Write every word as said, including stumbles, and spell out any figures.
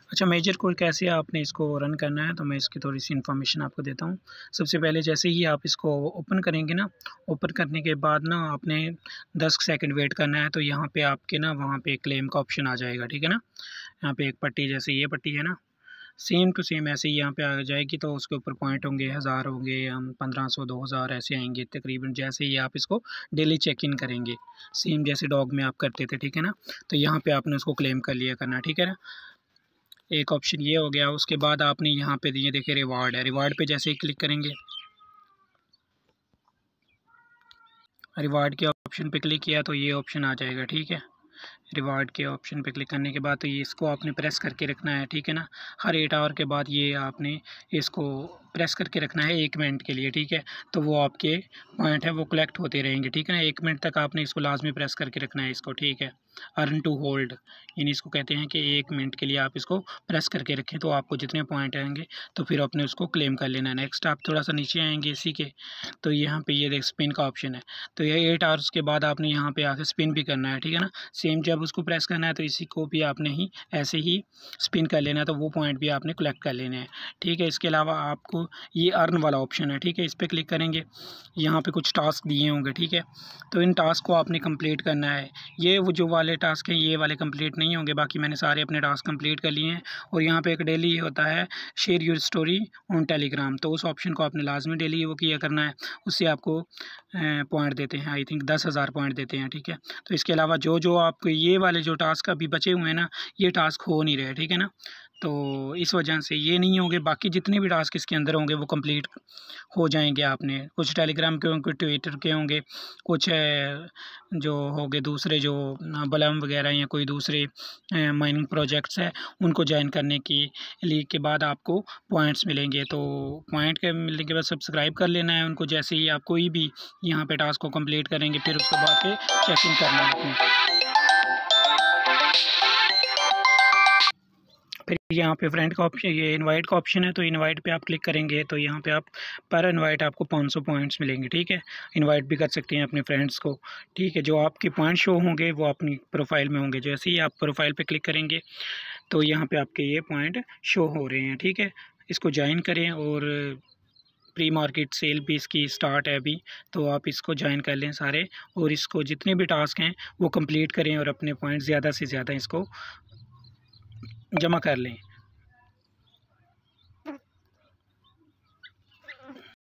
अच्छा, major code कैसे आपने इसको रन करना है, तो मैं इसकी थोड़ी-सी इन्फॉर्मेशन आपको देता हूँ। सबसे पहले जैसे ही आप इसको ओपन करेंगे ना, ओपन करने के बाद ना आपने दस सेकंड वेट करना है, तो यहाँ पे आपके ना वहाँ पे क्लेम का ऑप्शन आ जाएगा, ठीक है ना? यहाँ पे एक पट्टी जैसे ये पट्टी है ना, सेम टू सेम ऐसे ही यहाँ पे आ जाएगी, तो उसके ऊपर पॉइंट होंगे, हज़ार होंगे, हम पंद्रह सौ, दो हज़ार ऐसे आएँगे तकरीबन, जैसे ही आप इसको डेली चेक इन करेंगे, सेम जैसे डॉग में आप करते थे, ठीक है ना? तो यहाँ पे आपने उसको क्लेम कर लिया करना, ठीक है ना? एक ऑप्शन ये हो गया। उसके बाद आपने यहाँ पे ये देखिए रिवार्ड है, रिवार्ड पे जैसे ही क्लिक करेंगे, रिवार्ड के ऑप्शन पे क्लिक किया तो ये ऑप्शन आ जाएगा, ठीक है। रिवार्ड के ऑप्शन पे क्लिक करने के बाद तो ये इसको आपने प्रेस करके रखना है, ठीक है ना। हर एट आवर के बाद ये आपने इसको प्रेस करके रखना है एक मिनट के लिए, ठीक है। तो वो आपके पॉइंट है वो कलेक्ट होते रहेंगे, ठीक है ना। एक मिनट तक आपने इसको लाजमी प्रेस करके रखना है इसको, ठीक है। अर्न टू होल्ड यानी इसको कहते हैं कि एक मिनट के लिए आप इसको प्रेस करके रखें, तो आपको जितने पॉइंट आएंगे तो फिर आपने उसको क्लेम कर लेना है। नेक्स्ट आप थोड़ा सा नीचे आएंगे इसी के, तो यहाँ पे ये देख स्पिन का ऑप्शन है, तो ये एट आवर्स के बाद आपने यहाँ पे आके स्पिन भी करना है, ठीक है ना। सेम जब उसको प्रेस करना है तो इसी को भी आपने ही ऐसे ही स्पिन कर लेना है, तो वो पॉइंट भी आपने कलेक्ट कर लेने हैं, ठीक है। इसके अलावा आपको ये अर्न वाला ऑप्शन है, ठीक है, इस पर क्लिक करेंगे। यहाँ पे कुछ टास्क दिए होंगे, ठीक है, तो इन टास्क को आपने कंप्लीट करना है। ये वो जो वाले टास्क हैं ये वाले कंप्लीट नहीं होंगे, बाकी मैंने सारे अपने टास्क कंप्लीट कर लिए हैं। और यहाँ पे एक डेली होता है share your story on Telegram, तो उस ऑप्शन को आपने लाजमी डेली वो किया करना है, उससे आपको पॉइंट देते हैं, आई थिंक दस हज़ार पॉइंट देते हैं, ठीक है। तो इसके अलावा जो जो आपको ये वाले जो टास्क अभी बचे हुए हैं ना, ये टास्क हो नहीं रहे, ठीक है ना। तो इस वजह से ये नहीं होंगे, बाकी जितने भी टास्क इसके अंदर होंगे वो कंप्लीट हो जाएंगे। आपने कुछ टेलीग्राम के होंगे, ट्विटर के होंगे, कुछ जो होंगे दूसरे जो बलम वगैरह या कोई दूसरे माइनिंग प्रोजेक्ट्स है उनको ज्वाइन करने की लिए के बाद आपको पॉइंट्स मिलेंगे। तो पॉइंट के मिलने के बाद सब्सक्राइब कर लेना है उनको, जैसे ही आप कोई भी यहाँ पे टास्क को कंप्लीट करेंगे फिर उसके बाद पे चेक इन करना है अपने। फिर यहाँ पे फ्रेंड का ऑप्शन, ये इनवाइट का ऑप्शन है, तो इनवाइट पे आप क्लिक करेंगे तो यहाँ पे आप पर इनवाइट आपको पाँच सौ पॉइंट्स मिलेंगे, ठीक है। इनवाइट भी कर सकते हैं अपने फ्रेंड्स को, ठीक है। जो आपके पॉइंट शो होंगे वो अपनी प्रोफाइल में होंगे, जैसे ही आप प्रोफाइल पे क्लिक करेंगे तो यहाँ पे आपके ये पॉइंट शो हो रहे हैं, ठीक है। इसको ज्वाइन करें और प्री मार्केट सेल भी इसकी स्टार्ट है अभी, तो आप इसको ज्वाइन कर लें सारे, और इसको जितने भी टास्क हैं वो कंप्लीट करें और अपने पॉइंट ज़्यादा से ज़्यादा इसको जमा कर लें।